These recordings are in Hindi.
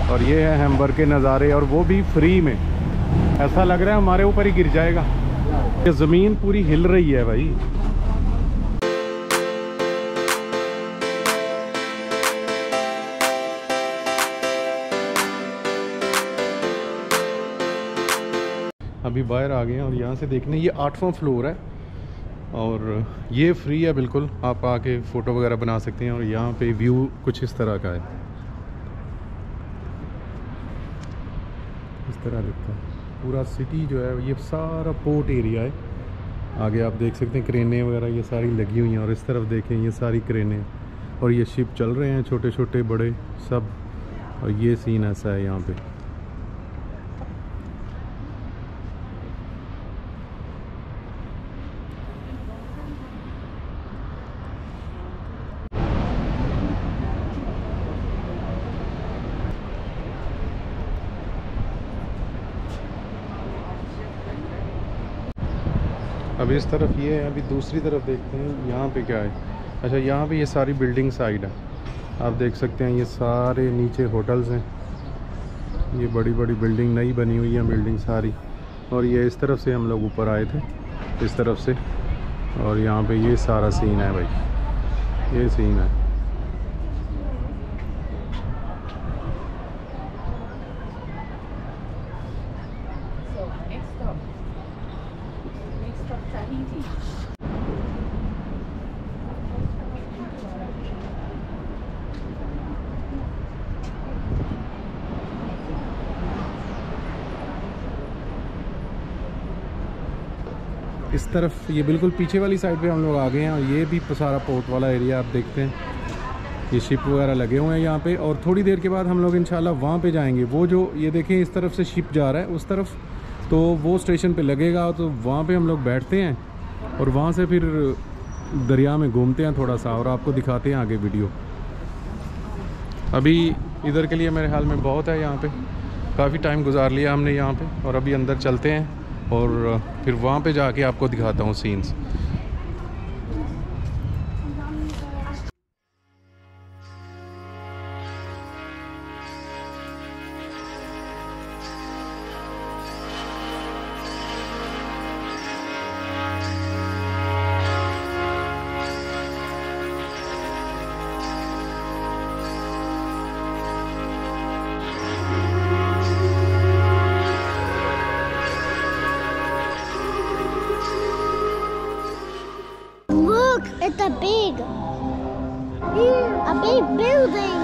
और ये है हैम्बर्ग के नज़ारे, और वो भी फ्री में। ऐसा लग रहा है हमारे ऊपर ही गिर जाएगा। ये ज़मीन पूरी हिल रही है भाई। अभी बाहर आ गए हैं और यहाँ से देखने, ये 8वां फ्लोर है और ये फ्री है बिल्कुल। आप आके फ़ोटो वगैरह बना सकते हैं। और यहाँ पे व्यू कुछ इस तरह का है, इस तरह दिखता है पूरा सिटी जो है। ये सारा पोर्ट एरिया है। आगे आप देख सकते हैं क्रेनें वगैरह ये सारी लगी हुई हैं, और इस तरफ देखें ये सारी क्रेनें, और ये शिप चल रहे हैं छोटे छोटे बड़े सब। और ये सीन ऐसा है यहाँ पे। अभी इस तरफ ये है, अभी दूसरी तरफ देखते हैं यहाँ पे क्या है। अच्छा, यहाँ पे ये सारी बिल्डिंग साइड है, आप देख सकते हैं। ये सारे नीचे होटल्स हैं, ये बड़ी बड़ी बिल्डिंग नई बनी हुई है बिल्डिंग सारी। और ये इस तरफ से हम लोग ऊपर आए थे, इस तरफ से। और यहाँ पे ये सारा सीन है भाई, ये सीन है। इस तरफ ये बिल्कुल पीछे वाली साइड पे हम लोग आ गए हैं, और ये भी सारा पोर्ट वाला एरिया आप देखते हैं। ये शिप वगैरह लगे हुए हैं यहाँ पे। और थोड़ी देर के बाद हम लोग इंशाल्लाह वहाँ पे जाएंगे। वो जो ये देखें इस तरफ से शिप जा रहा है उस तरफ, तो वो स्टेशन पे लगेगा, तो वहाँ पे हम लोग बैठते हैं और वहाँ से फिर दरिया में घूमते हैं थोड़ा सा, और आपको दिखाते हैं आगे वीडियो। अभी इधर के लिए मेरे ख्याल में बहुत है, यहाँ पे काफ़ी टाइम गुजार लिया हमने यहाँ पे। और अभी अंदर चलते हैं और फिर वहाँ पे जाके आपको दिखाता हूँ scenes. It's a big building.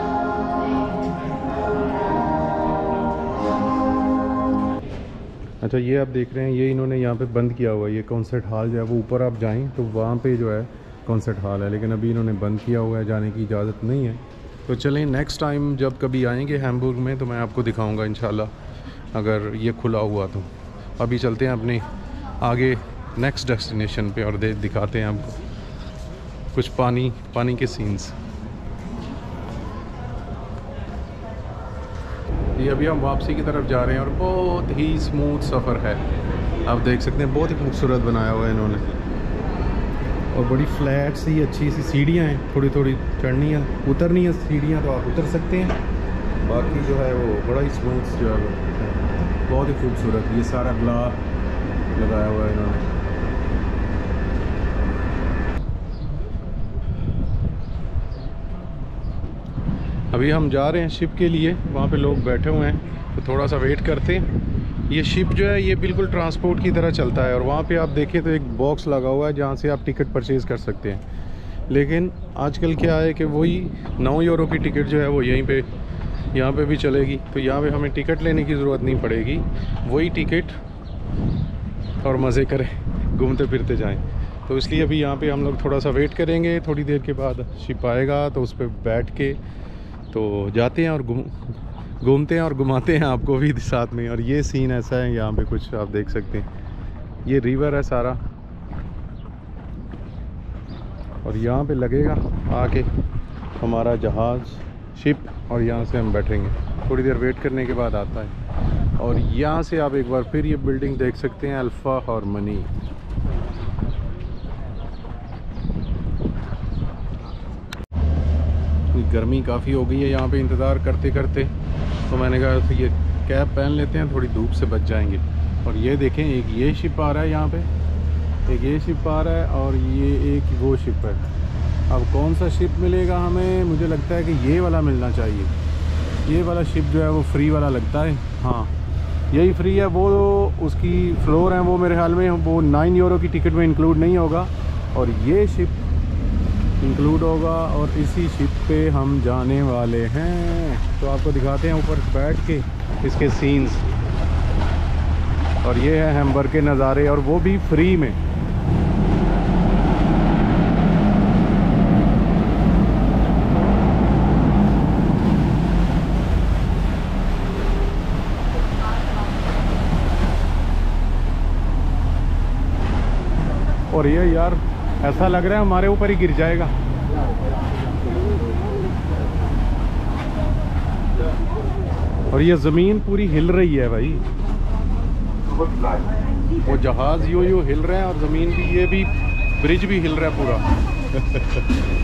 अच्छा, ये आप देख रहे हैं, ये इन्होंने यहाँ पे बंद किया हुआ है। ये कॉन्सर्ट हॉल जो है वो ऊपर आप जाएं तो वहाँ पे जो है कॉन्सर्ट हॉल है, लेकिन अभी इन्होंने बंद किया हुआ है, जाने की इजाज़त नहीं है। तो चलें, नेक्स्ट टाइम जब कभी आएंगे हैम्बुर्ग में तो मैं आपको दिखाऊंगा इंशाल्लाह, अगर ये खुला हुआ तो। अभी चलते हैं अपने आगे नेक्स्ट डेस्टिनेशन पे और दिखाते हैं आपको कुछ पानी के सीन्स। ये अभी हम वापसी की तरफ जा रहे हैं और बहुत ही स्मूथ सफ़र है। आप देख सकते हैं बहुत ही खूबसूरत बनाया हुआ है इन्होंने, और बड़ी फ्लैट सी अच्छी सी सीढ़ियाँ हैं, थोड़ी थोड़ी चढ़नी है उतरनी है सीढ़ियाँ, तो आप उतर सकते हैं। बाकी जो है वो बड़ा ही स्मूथ जो है, बहुत ही खूबसूरत। ये सारा ग्लास लगाया हुआ है इन्होंने। अभी हम जा रहे हैं शिप के लिए, वहाँ पे लोग बैठे हुए हैं, तो थोड़ा सा वेट करते हैं। ये शिप जो है ये बिल्कुल ट्रांसपोर्ट की तरह चलता है, और वहाँ पे आप देखें तो एक बॉक्स लगा हुआ है जहाँ से आप टिकट परचेज़ कर सकते हैं। लेकिन आजकल क्या है कि वही 9 यूरो की टिकट जो है वो यहाँ पे भी चलेगी, तो यहाँ पे हमें टिकट लेने की ज़रूरत नहीं पड़ेगी। वही टिकट और मज़े करें, घूमते फिरते जाएँ। तो इसलिए अभी यहाँ पे हम लोग थोड़ा सा वेट करेंगे, थोड़ी देर के बाद शिप आएगा तो उस पर बैठ के तो जाते हैं और घूमते हैं और घुमाते हैं आपको भी साथ में। और ये सीन ऐसा है, यहाँ पे कुछ आप देख सकते हैं, ये रिवर है सारा, और यहाँ पे लगेगा आके हमारा जहाज़ शिप, और यहाँ से हम बैठेंगे। थोड़ी देर वेट करने के बाद आता है। और यहाँ से आप एक बार फिर ये बिल्डिंग देख सकते हैं, अल्फ़ा हारमनी। गर्मी काफ़ी हो गई है यहाँ पे इंतज़ार करते करते, तो मैंने कहा ये कैप पहन लेते हैं, थोड़ी धूप से बच जाएंगे। और ये देखें, एक ये शिप आ रहा है यहाँ पे, एक ये शिप आ रहा है और ये एक वो शिप है। अब कौन सा शिप मिलेगा हमें? मुझे लगता है कि ये वाला मिलना चाहिए। ये वाला शिप जो है वो फ्री वाला लगता है। हाँ, यही फ्री है। वो उसकी फ्लोर है वो मेरे ख्याल में वो 9 यूरो की टिकट में इंक्लूड नहीं होगा, और ये शिप इंक्लूड होगा, और इसी शिप पे हम जाने वाले हैं। तो आपको दिखाते हैं ऊपर बैठ के इसके सीन्स, और ये है हैम्बर्ग के नज़ारे, और वो भी फ्री में। और ये यार ऐसा लग रहा है हमारे ऊपर ही गिर जाएगा। और ये ज़मीन पूरी हिल रही है भाई, वो जहाज़ यूं हिल रहे हैं और ज़मीन भी, ये भी ब्रिज भी हिल रहा है पूरा।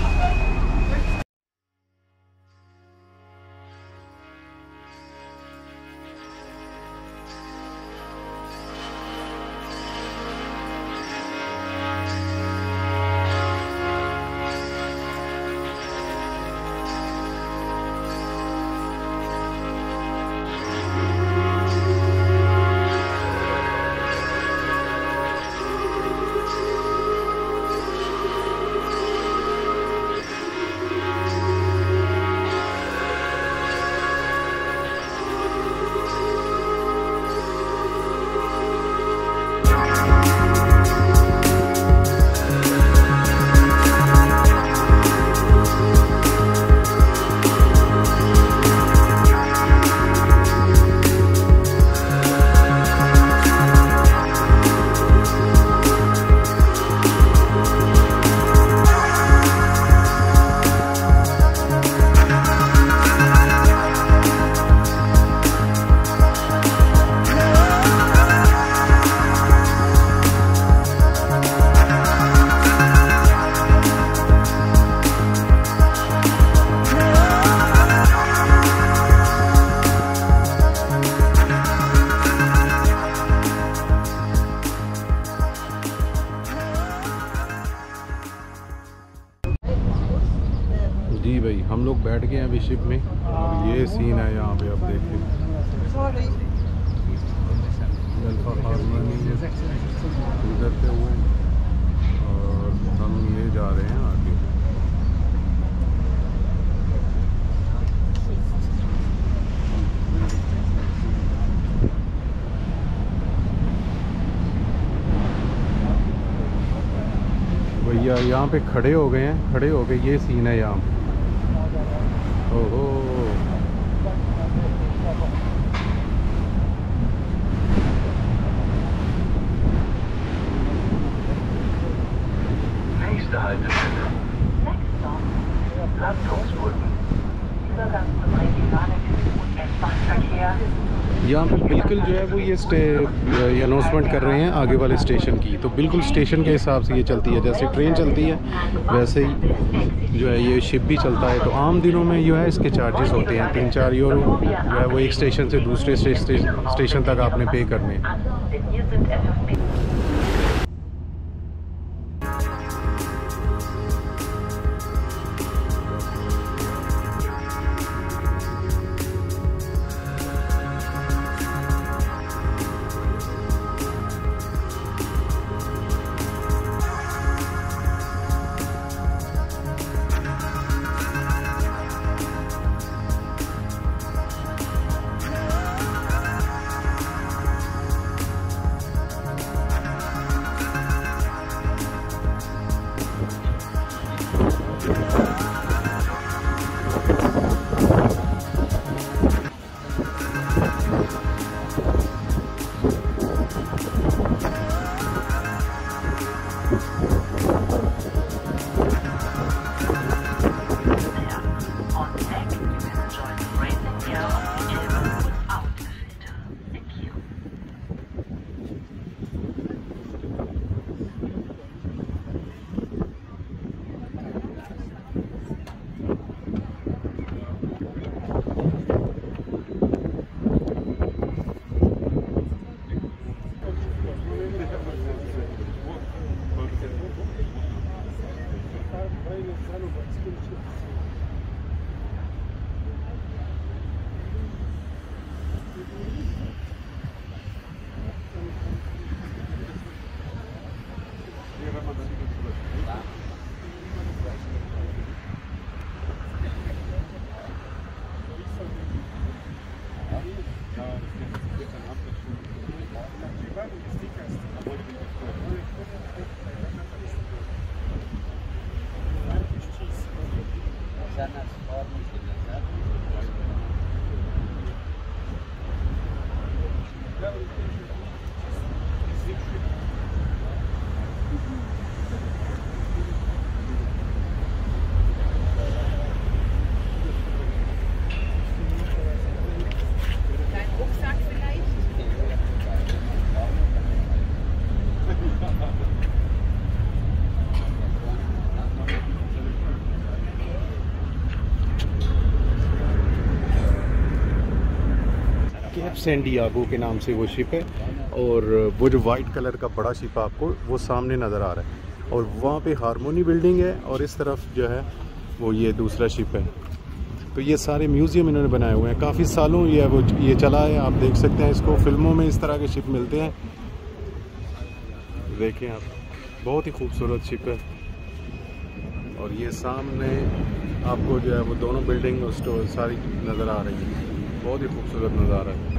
जी भाई, हम लोग बैठ गए हैं अभी शिप में, और ये सीन है यहाँ पे आप देखिए। गुजरते हुए और हम ये जा रहे हैं आगे। भैया यहाँ पे खड़े हो गए हैं, खड़े हो गए, ये सीन है यहाँ पे। ओहो, Nächste Haltestelle. Landungsbrücken. Übergang zum regionalen und S-Bahn-Verkehr. यहाँ पे बिल्कुल जो है वो ये अनाउंसमेंट कर रहे हैं आगे वाले स्टेशन की, तो बिल्कुल स्टेशन के हिसाब से ये चलती है। जैसे ट्रेन चलती है वैसे ही जो है ये शिप भी चलता है। तो आम दिनों में जो है इसके चार्जेस होते हैं 3-4 यूरो, जो है वो एक स्टेशन से दूसरे स्टेशन तक आपने पे करने हैं। कैप सैंडियागो के नाम से वो शिप है, और वो जो वाइट कलर का बड़ा शिप आपको वो सामने नज़र आ रहा है, और वहाँ पे हारमोनी बिल्डिंग है, और इस तरफ जो है वो ये दूसरा शिप है। तो ये सारे म्यूज़ियम इन्होंने बनाए हुए हैं, काफ़ी सालों ये चला है। आप देख सकते हैं इसको, फिल्मों में इस तरह के शिप मिलते हैं। देखें आप, बहुत ही खूबसूरत शिप है। और ये सामने आपको जो है वो दोनों बिल्डिंग और स्टोर सारी नज़र आ रही है, बहुत ही खूबसूरत नज़ारा है।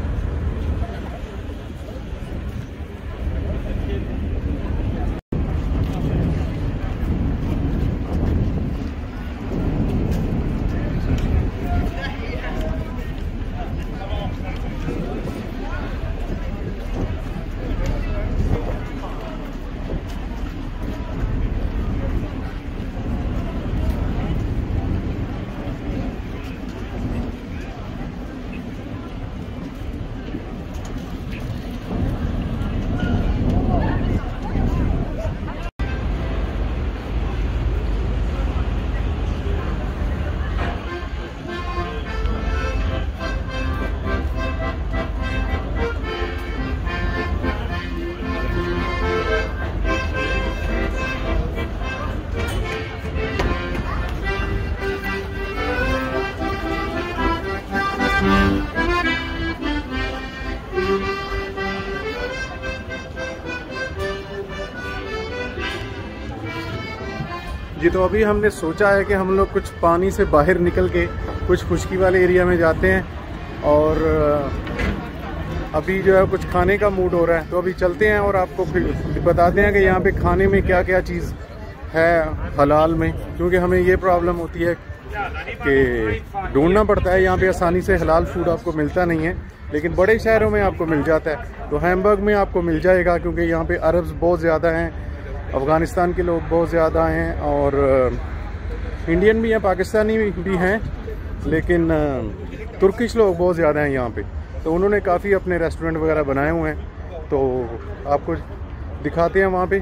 जी, तो अभी हमने सोचा है कि हम लोग कुछ पानी से बाहर निकल के कुछ खुश्की वाले एरिया में जाते हैं, और अभी जो है कुछ खाने का मूड हो रहा है, तो अभी चलते हैं और आपको फिर बताते हैं कि यहाँ पे खाने में क्या क्या चीज़ है हलाल में, क्योंकि हमें ये प्रॉब्लम होती है कि ढूंढना पड़ता है, यहाँ पे आसानी से हलाल फूड आपको मिलता नहीं है, लेकिन बड़े शहरों में आपको मिल जाता है। तो हैम्बर्ग में आपको मिल जाएगा, क्योंकि यहाँ पे अरब्स बहुत ज़्यादा हैं, अफ़गानिस्तान के लोग बहुत ज़्यादा हैं, और इंडियन भी हैं, पाकिस्तानी भी हैं, लेकिन तुर्किश लोग बहुत ज़्यादा हैं यहाँ पे। तो उन्होंने काफ़ी अपने रेस्टोरेंट वगैरह बनाए हुए हैं, तो आपको दिखाते हैं वहाँ पे।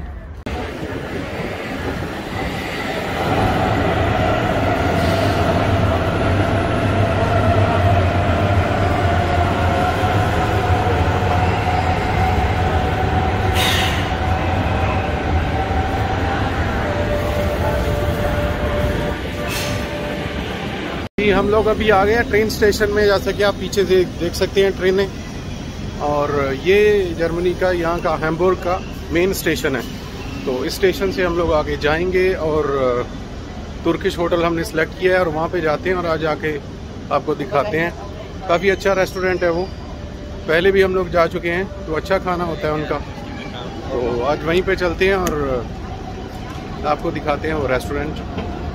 हम लोग अभी आ गए हैं ट्रेन स्टेशन में, जैसा कि आप पीछे से देख सकते हैं ट्रेनें, और ये जर्मनी का यहाँ का हैम्बुर्ग का मेन स्टेशन है। तो इस स्टेशन से हम लोग आगे जाएंगे, और तुर्किश होटल हमने सेलेक्ट किया है, और वहाँ पे जाते हैं और आज आके आपको दिखाते हैं। काफ़ी अच्छा रेस्टोरेंट है वो, पहले भी हम लोग जा चुके हैं, तो अच्छा खाना होता है उनका। तो आज वहीं पे चलते हैं और आपको दिखाते हैं वो रेस्टोरेंट।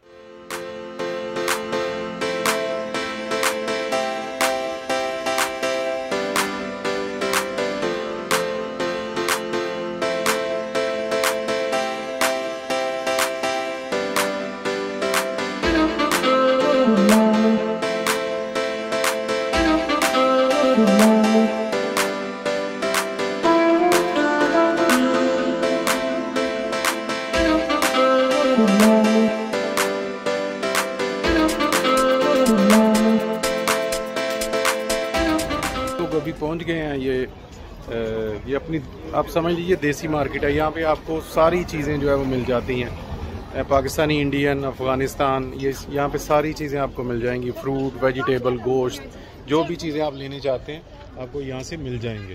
अभी पहुंच गए हैं, ये अपनी आप समझ लीजिए देसी मार्केट है। यहाँ पे आपको सारी चीज़ें जो है वो मिल जाती हैं, पाकिस्तानी, इंडियन, अफ़गानिस्तान, ये यहाँ पे सारी चीज़ें आपको मिल जाएंगी। फ्रूट, वेजिटेबल, गोश्त, जो भी चीज़ें आप लेने चाहते हैं आपको यहाँ से मिल जाएंगे।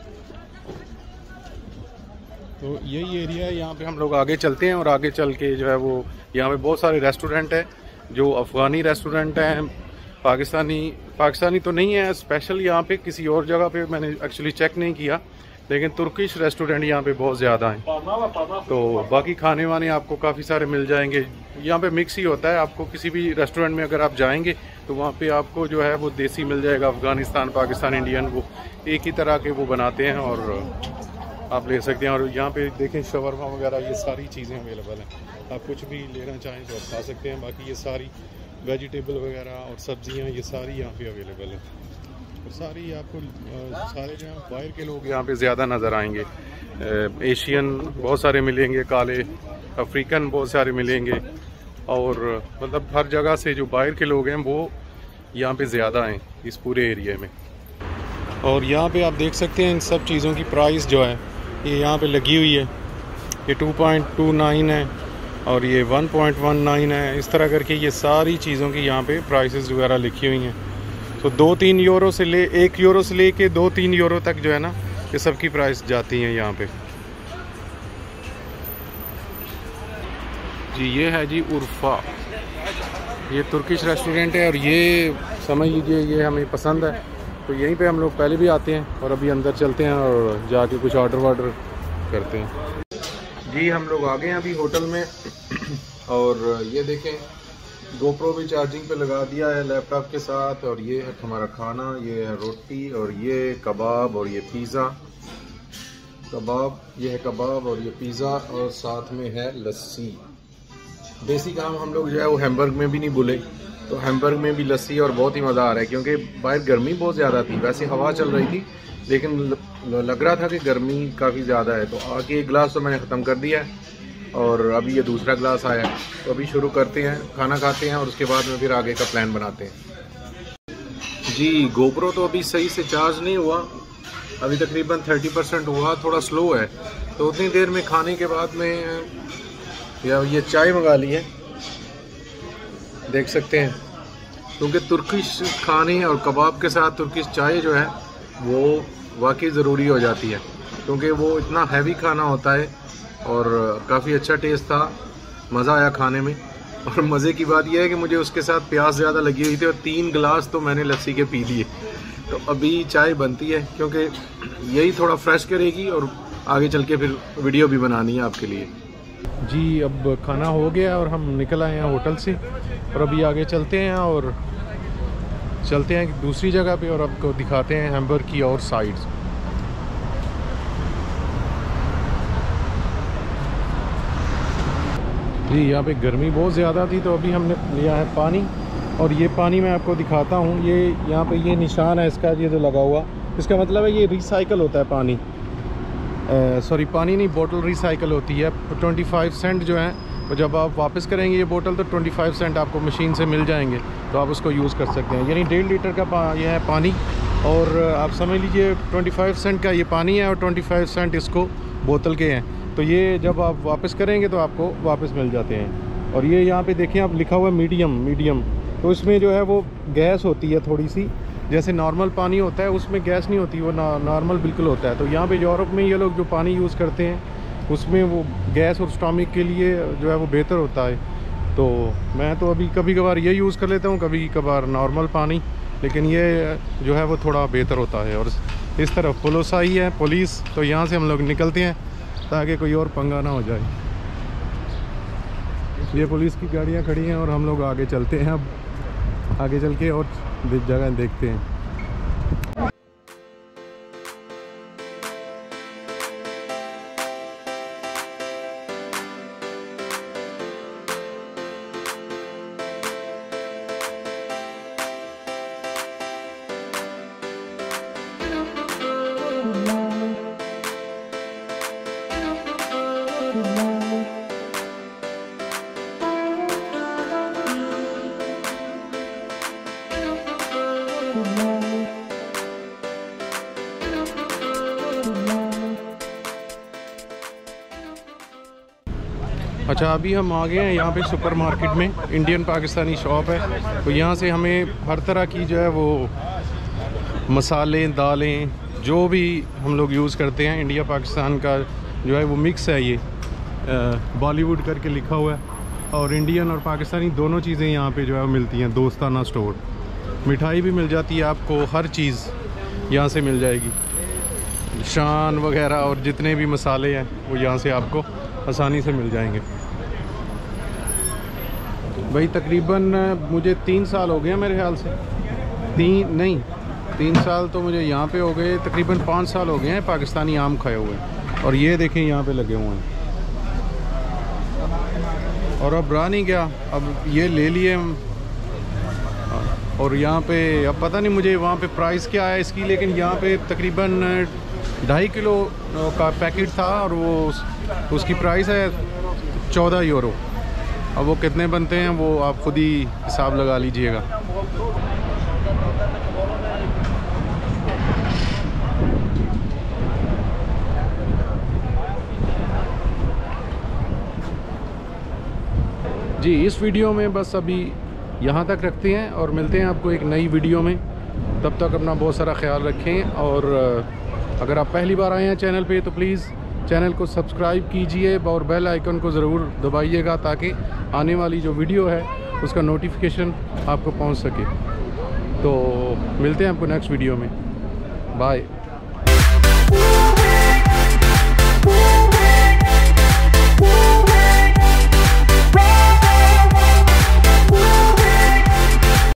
तो यही एरिया है, यहाँ पे हम लोग आगे चलते हैं, और आगे चल के जो है वो यहाँ पे बहुत सारे रेस्टोरेंट हैं, जो अफ़गानी रेस्टोरेंट हैं, पाकिस्तानी तो नहीं है स्पेशल। यहाँ पे किसी और जगह पे मैंने एक्चुअली चेक नहीं किया, लेकिन तुर्किश रेस्टोरेंट यहाँ पे बहुत ज़्यादा हैं। तो बाकी खाने वाने आपको काफ़ी सारे मिल जाएंगे। यहाँ पे मिक्स ही होता है। आपको किसी भी रेस्टोरेंट में अगर आप जाएंगे तो वहाँ पे आपको जो है वो देसी मिल जाएगा, अफ़गानिस्तान, पाकिस्तान, इंडियन, वो एक ही तरह के वो बनाते हैं और आप ले सकते हैं। और यहाँ पे देखें शवरमा वगैरह ये सारी चीज़ें अवेलेबल हैं। आप कुछ भी लेना चाहें तो आप खा सकते हैं। बाकी ये सारी वेजिटेबल वगैरह और सब्जियाँ ये सारी यहाँ पे अवेलेबल हैं। और सारी आपको सारे जो हैं बाहर के लोग यहाँ पे ज़्यादा नज़र आएंगे। एशियन बहुत सारे मिलेंगे, काले अफ्रीकन बहुत सारे मिलेंगे, और मतलब हर जगह से जो बाहर के लोग हैं वो यहाँ पे ज़्यादा हैं इस पूरे एरिया में। और यहाँ पे आप देख सकते हैं इन सब चीज़ों की प्राइस जो है ये यहाँ पे लगी हुई है। ये 2.29 है और ये 1.19 है। इस तरह करके ये सारी चीज़ों की यहाँ पे प्राइसेस वगैरह लिखी हुई हैं। तो 2-3 यूरो से ले 1 यूरो से ले के 2-3 यूरो तक जो है ना ये सब की प्राइस जाती हैं यहाँ पे। जी ये है जी उर्फा, ये तुर्किश रेस्टोरेंट है और ये समझ लीजिए ये हमें पसंद है। तो यहीं पे हम लोग पहले भी आते हैं और अभी अंदर चलते हैं और जाके कुछ ऑर्डर करते हैं। जी हम लोग आ गए हैं अभी होटल में और ये देखें गोप्रो भी चार्जिंग पे लगा दिया है लैपटॉप के साथ। और ये है हमारा खाना, ये है रोटी और ये कबाब और ये पिज़्ज़ा। कबाब, ये है कबाब और ये पिज़्ज़ा और साथ में है लस्सी। देसी काम हम लोग जो है वो हैमबर्ग में भी नहीं भूले, तो हैमबर्ग में भी लस्सी और बहुत ही मज़ा आ रहा है क्योंकि बाहर गर्मी बहुत ज़्यादा थी। वैसे हवा चल रही थी लेकिन लग रहा था कि गर्मी काफ़ी ज़्यादा है। तो आके एक गिलास तो मैंने ख़त्म कर दिया है और अभी ये दूसरा गिलास आया है। तो अभी शुरू करते हैं, खाना खाते हैं और उसके बाद में फिर आगे का प्लान बनाते हैं। जी गोप्रो तो अभी सही से चार्ज नहीं हुआ, अभी तकरीबन 30% हुआ, थोड़ा स्लो है। तो उतनी देर में खाने के बाद में या ये चाय मंगा ली है, देख सकते हैं, क्योंकि तुर्किश खाने और कबाब के साथ तुर्किश चाय जो है वो वाकई ज़रूरी हो जाती है क्योंकि वो इतना हैवी खाना होता है। और काफ़ी अच्छा टेस्ट था, मज़ा आया खाने में। और मज़े की बात यह है कि मुझे उसके साथ प्यास ज़्यादा लगी हुई थी और 3 गिलास तो मैंने लस्सी के पी लिए। तो अभी चाय बनती है क्योंकि यही थोड़ा फ्रेश करेगी और आगे चल के फिर वीडियो भी बनानी है आपके लिए। जी अब खाना हो गया और हम निकल आए हैं होटल से और अभी आगे चलते हैं और चलते हैं दूसरी जगह पे और आपको दिखाते हैं हैमबर्ग की और साइड्स। जी यहाँ पे गर्मी बहुत ज़्यादा थी तो अभी हमने लिया है पानी और ये पानी मैं आपको दिखाता हूँ। ये यहाँ पे ये निशान है इसका, ये जो लगा हुआ, इसका मतलब है ये रिसाइकल होता है पानी। सॉरी पानी नहीं, बोतल रिसाइकल होती है। 25 सेंट जो है वो जब आप वापस करेंगे ये बोतल तो 25 सेंट आपको मशीन से मिल जाएंगे, तो आप उसको यूज़ कर सकते हैं। यानी 1.5 लीटर का ये है पानी और आप समझ लीजिए 25 सेंट का ये पानी है और 25 सेंट इसको बोतल के हैं। तो ये जब आप वापस करेंगे तो आपको वापस मिल जाते हैं। और ये यहाँ पे देखें आप लिखा हुआ है मीडियम, तो इसमें जो है वो गैस होती है थोड़ी सी, जैसे नॉर्मल पानी होता है उसमें गैस नहीं होती, वो नॉर्मल बिल्कुल होता है। तो यहाँ पे यूरोप में ये लोग जो पानी यूज़ करते हैं उसमें वो गैस और स्टॉमिक के लिए जो है वो बेहतर होता है। तो मैं तो अभी कभी कभार ये यूज़ कर लेता हूँ, कभी कभार नॉर्मल पानी, लेकिन ये जो है वो थोड़ा बेहतर होता है। और इस तरफ पुलिस आई है, पुलिस, तो यहाँ से हम लोग निकलते हैं ताकि कोई और पंगा ना हो जाए। ये पुलिस की गाड़ियाँ खड़ी हैं और हम लोग आगे चलते हैं। अब आगे चल के और जगह देखते हैं। अच्छा अभी हम आ गए हैं यहाँ पे सुपरमार्केट में, इंडियन पाकिस्तानी शॉप है। तो यहाँ से हमें हर तरह की जो है वो मसाले, दालें, जो भी हम लोग यूज़ करते हैं, इंडिया पाकिस्तान का जो है वो मिक्स है। ये बॉलीवुड करके लिखा हुआ है और इंडियन और पाकिस्तानी दोनों चीज़ें यहाँ पे जो है मिलती हैं। दोस्ताना स्टोर, मिठाई भी मिल जाती है आपको, हर चीज़ यहाँ से मिल जाएगी। शान वगैरह और जितने भी मसाले हैं वो यहाँ से आपको आसानी से मिल जाएंगे। भाई तकरीबन मुझे 3 साल हो गए हैं मेरे ख्याल से, 3 साल तो मुझे यहाँ पे हो गए, तकरीबन 5 साल हो गए हैं पाकिस्तानी आम खाए हुए। और ये देखें यहाँ पे लगे हुए हैं और अब रहा नहीं गया, अब ये ले लिए हम। और यहाँ पे अब पता नहीं मुझे वहाँ पे प्राइस क्या है इसकी, लेकिन यहाँ पे तकरीबन 2.5 किलो का पैकेट था और वो उसकी प्राइस है 14 यूरो। अब वो कितने बनते हैं वो आप खुद ही हिसाब लगा लीजिएगा। जी इस वीडियो में बस अभी यहाँ तक रखते हैं और मिलते हैं आपको एक नई वीडियो में। तब तक अपना बहुत सारा ख्याल रखें और अगर आप पहली बार आए हैं चैनल पे तो प्लीज़ चैनल को सब्सक्राइब कीजिए और बेल आइकन को ज़रूर दबाइएगा ताकि आने वाली जो वीडियो है उसका नोटिफिकेशन आपको पहुंच सके। तो मिलते हैं आपको नेक्स्ट वीडियो में। बाय।